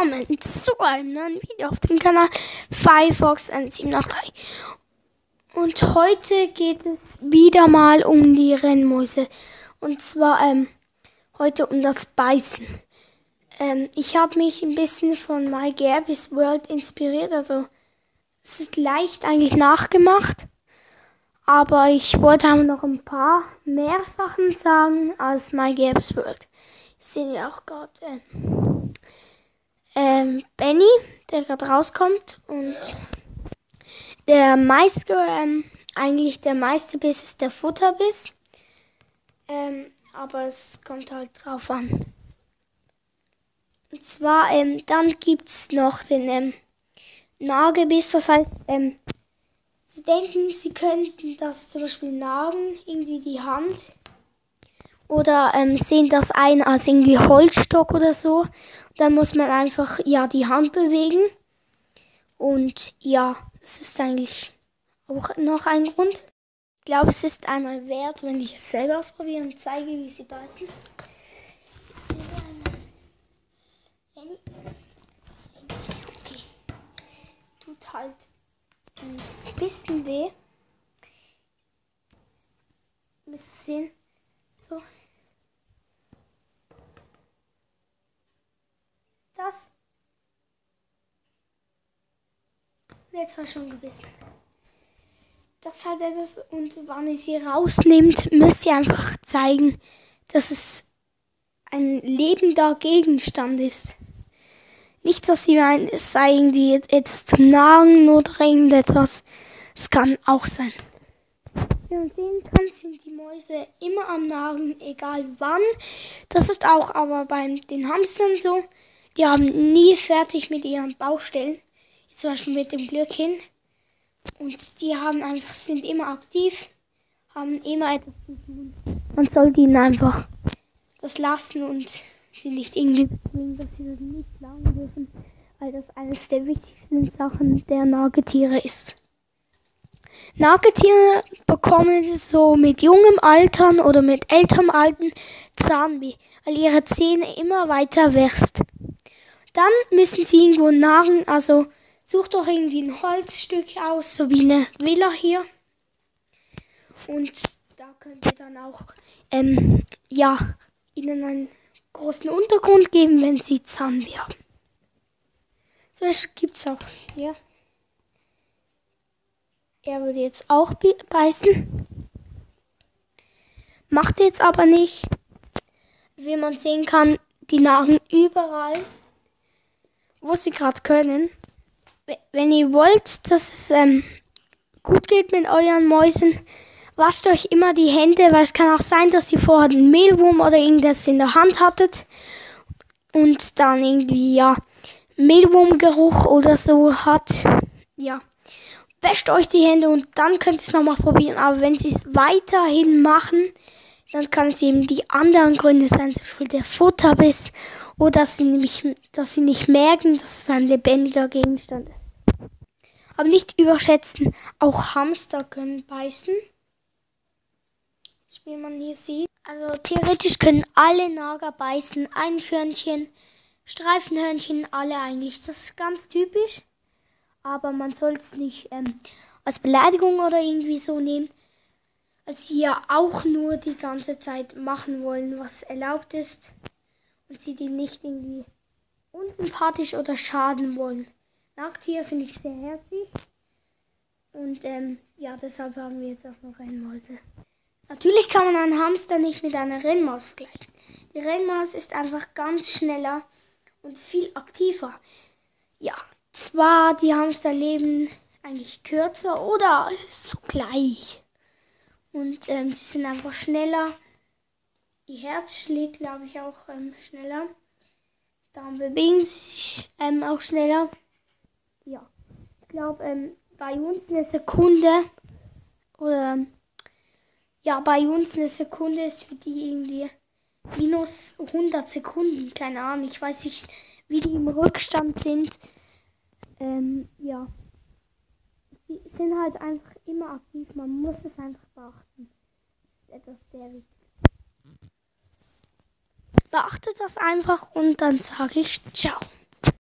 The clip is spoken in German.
willkommen zu einem neuen Video auf dem Kanal Firefox N783. Und heute geht es wieder mal um die Rennmäuse. Und zwar heute um das Beißen. Ich habe mich ein bisschen von My Gabby's World inspiriert. Also es ist leicht eigentlich nachgemacht. Aber ich wollte auch noch ein paar mehr Sachen sagen als My Gabby's World. Ich sehe ja auch gerade Benny, der gerade rauskommt. Und der meiste, eigentlich der meiste Biss ist der Futterbiss. Aber es kommt halt drauf an. Und zwar, dann gibt es noch den Nagebiss. Das heißt, sie denken, sie könnten das zum Beispiel nagen, irgendwie die Hand. Oder sehen das ein als irgendwie Holzstock oder so. Dann muss man einfach die Hand bewegen. Und ja, das ist eigentlich auch noch ein Grund. Ich glaube, es ist einmal wert, wenn ich es selber ausprobiere und zeige, wie sie beißen. Okay. Tut halt ein bisschen weh. Müsst ihr sehen. So. Das. Jetzt war schon gebissen. Das halt etwas. Und wenn ihr sie rausnimmt, müsst ihr einfach zeigen, dass es ein lebender Gegenstand ist. Nicht, dass sie meinen, es sei irgendwie etwas zum Nagen oder irgendetwas. Es kann auch sein. Wie man sehen kann, sind die Mäuse immer am Nagen, egal wann. Das ist auch aber bei den Hamstern so. Die haben nie fertig mit ihren Baustellen. Zum Beispiel mit dem Glöckchen. Und die sind immer aktiv, haben immer etwas zu tun. Man sollte ihnen einfach das lassen und sie nicht irgendwie bezwingen, dass sie das nicht nagen dürfen, weil das eines der wichtigsten Sachen der Nagetiere ist. Nagetiere bekommen so mit jungem Altern oder mit älterem Alten Zahnweh, weil ihre Zähne immer weiter wächst. Dann müssen sie irgendwo nagen, also sucht doch irgendwie ein Holzstück aus, so wie eine Villa hier. Und da könnt ihr dann auch ihnen einen großen Untergrund geben, wenn sie Zahnweh haben. Zum Beispiel gibt es auch hier. Er würde jetzt auch beißen. Macht jetzt aber nicht. Wie man sehen kann, die nagen überall, wo sie gerade können. Wenn ihr wollt, dass es gut geht mit euren Mäusen, wascht euch immer die Hände, weil es kann auch sein, dass ihr vorher einen Mehlwurm oder irgendwas in der Hand hattet und dann irgendwie Mehlwurmgeruch oder so hat. Ja, wäscht euch die Hände und dann könnt ihr es nochmal probieren. Aber wenn sie es weiterhin machen, dann kann es eben die anderen Gründe sein, zum Beispiel der Futterbiss oder dass sie nicht merken, dass es ein lebendiger Gegenstand ist. Aber nicht überschätzen, auch Hamster können beißen. Wie man hier sieht. Also theoretisch können alle Nager beißen. Einhörnchen, Streifenhörnchen, alle eigentlich. Das ist ganz typisch. Aber man soll es nicht als Beleidigung oder irgendwie so nehmen. Als sie ja auch nur die ganze Zeit machen wollen, was erlaubt ist. Und sie die nicht irgendwie unsympathisch oder schaden wollen. Nagtiere finde ich sehr herzig. Und deshalb haben wir jetzt auch noch Rennmäuse. Natürlich kann man einen Hamster nicht mit einer Rennmaus vergleichen. Die Rennmaus ist einfach ganz schneller und viel aktiver. Ja, zwar die Hamster leben eigentlich kürzer oder so gleich. Und sie sind einfach schneller. Ihr Herz schlägt, glaube ich, auch schneller. Darum bewegen sie sich auch schneller. Ja, ich glaube, bei uns eine Sekunde bei uns eine Sekunde ist für die irgendwie minus 100 Sekunden. Keine Ahnung, ich weiß nicht, wie die im Rückstand sind. Sie sind halt einfach immer aktiv. Man muss es einfach beachten. Das ist etwas sehr Wichtiges. Beachtet das einfach und dann sage ich ciao.